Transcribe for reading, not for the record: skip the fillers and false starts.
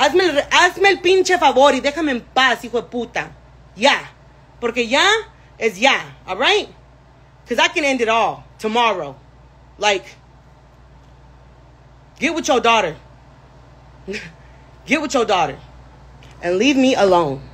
Hazme el pinche favor y déjame en paz, hijo de puta. Ya. Porque ya is ya, all right? Because I can end it all tomorrow. Like, get with your daughter. Get with your daughter. And leave me alone.